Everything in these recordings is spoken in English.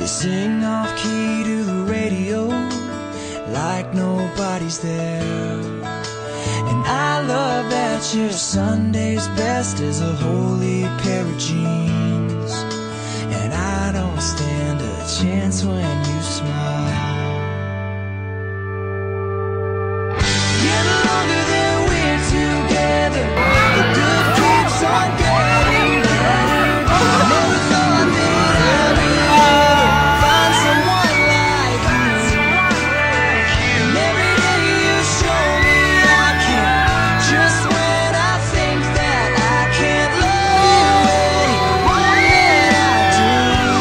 You sing off key to the radio like nobody's there. And I love that your Sunday's best is a holy pair of jeans. And I don't stand a chance when you smile. Yeah, the longer that we're together, the good keeps on getting better. I never thought that I'd ever find someone like you. And every day you show me I can, just when I think that I can't love you any more than I do.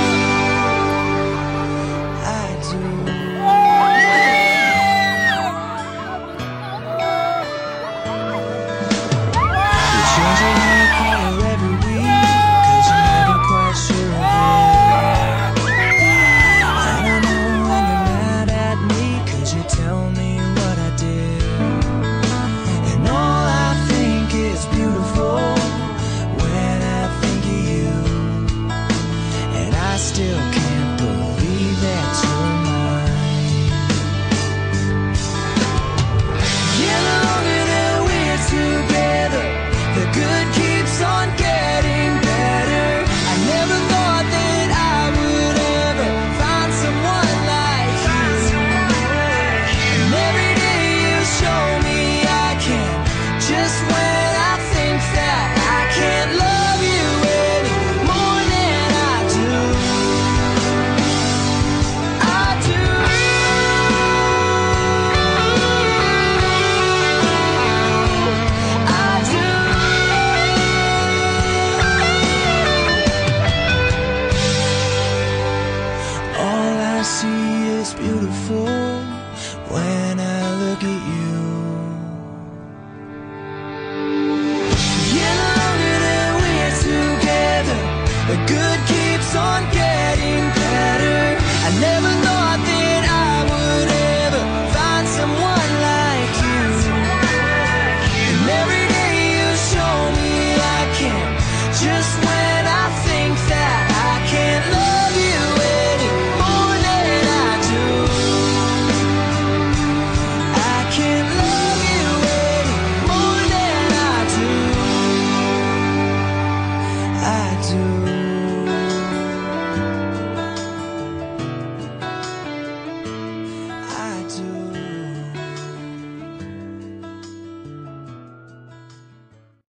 You're changing your color every week, 'cause you're never quite sure of it. And I know when you're mad at me, 'cause you tell me what I did. And all I think is beautiful when I think of you. And I still can't